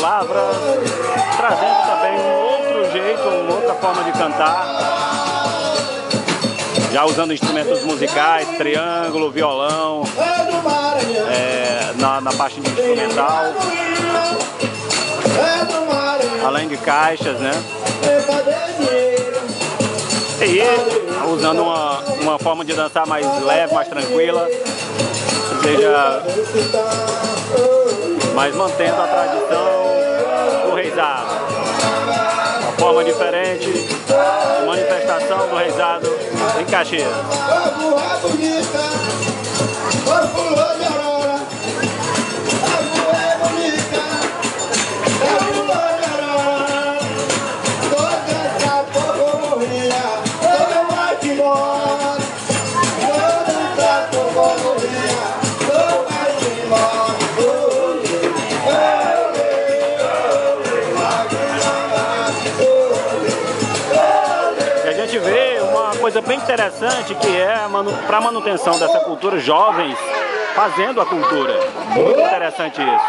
Lavras, trazendo também um outro jeito, uma outra forma de cantar, já usando instrumentos musicais, triângulo, violão, na parte de instrumental, além de caixas, né? E usando uma forma de dançar mais leve, mais tranquila, ou seja, mas mantendo a tradição do reizado. Uma forma diferente de manifestação do reizado em Caxias. A gente vê uma coisa bem interessante, que é para a manutenção dessa cultura, jovens fazendo a cultura. Muito interessante isso.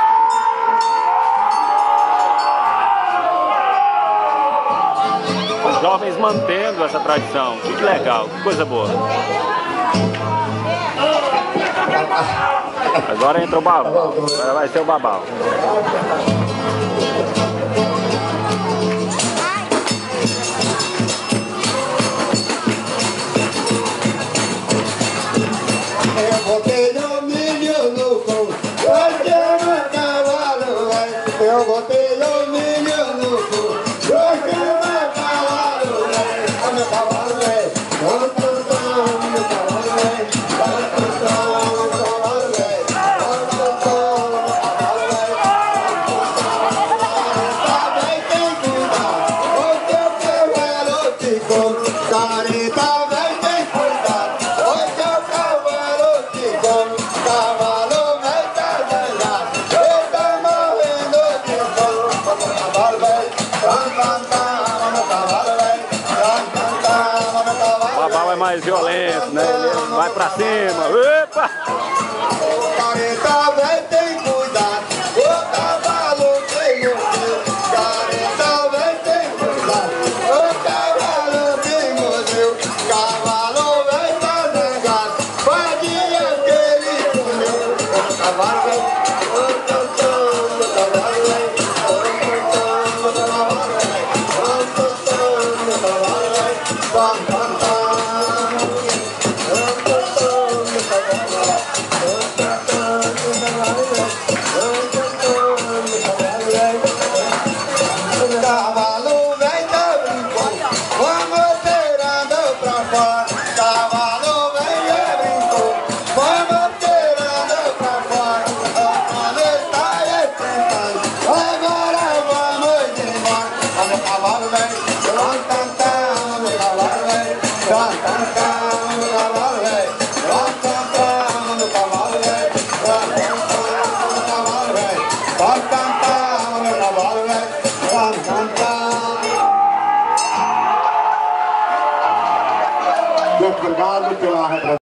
Os jovens mantendo essa tradição. Que legal, que coisa boa. Agora entra o babau. Agora vai ser o babau. Eu botei o milho no cu, porque meu cavalo velho, meu cavalo velho, meu cavalo velho, também tem que cuidar, o teu cavalo te come, careta velho tem cuidado, o teu cavalo te come, cavalo velho tá zangado. O babau é mais violento, né? Ele vai pra cima. Epa! O careta velho tem cuidado, o cavalo tem museu. Careta velho tem cuidado, o cavalo tem museu. Cavalo velho tá zangado, faz dia que ele comeu. O cavalo velho, o cavalo velho, cavalo velho tá brincando, vamos tirando pra fora. Cavalo velho brincou, vamos tirando pra fora. A planeta é tentando, agora vamos embora. Vamos cavalo velho, vamos cantar, vamos cavalo velho, vamos cantar, vamos cavalo velho, vamos cantar, vamos cavalo velho, vamos cantar, vamos cavalo velho, vamos cantar, vamos cavalo velho, vamos cantar. Muito obrigado pela